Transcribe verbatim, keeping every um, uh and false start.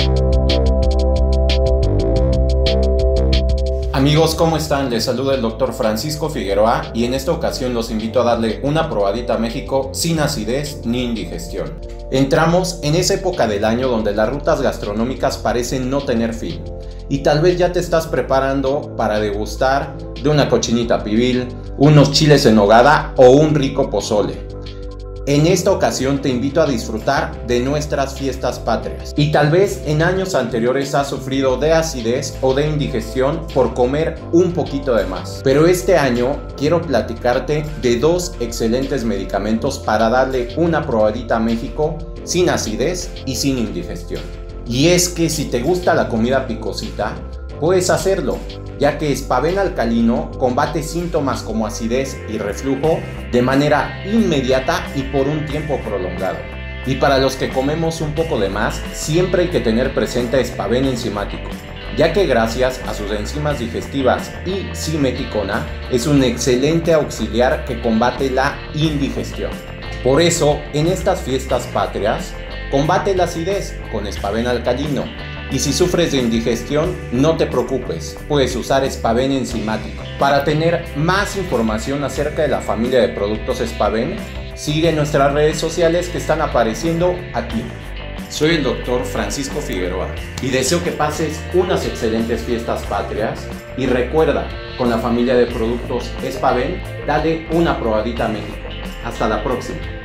Amigos, ¿cómo están? Les saluda el doctor Francisco Figueroa y en esta ocasión los invito a darle una probadita a México sin acidez ni indigestión. Entramos en esa época del año donde las rutas gastronómicas parecen no tener fin y tal vez ya te estás preparando para degustar de una cochinita pibil, unos chiles en nogada o un rico pozole. En esta ocasión te invito a disfrutar de nuestras fiestas patrias y tal vez en años anteriores has sufrido de acidez o de indigestión por comer un poquito de más. Pero este año quiero platicarte de dos excelentes medicamentos para darle una probadita a México sin acidez y sin indigestión. Y es que si te gusta la comida picosita, puedes hacerlo, ya que Spaven alcalino combate síntomas como acidez y reflujo de manera inmediata y por un tiempo prolongado. Y para los que comemos un poco de más, siempre hay que tener presente Spaven enzimático, ya que gracias a sus enzimas digestivas y simeticona es un excelente auxiliar que combate la indigestión. Por eso, en estas fiestas patrias, combate la acidez con Spaven alcalino. Y si sufres de indigestión, no te preocupes, puedes usar Spaven enzimático. Para tener más información acerca de la familia de productos Spaven, sigue nuestras redes sociales que están apareciendo aquí. Soy el doctor Francisco Figueroa y deseo que pases unas excelentes fiestas patrias y recuerda, con la familia de productos Spaven, dale una probadita a México. Hasta la próxima.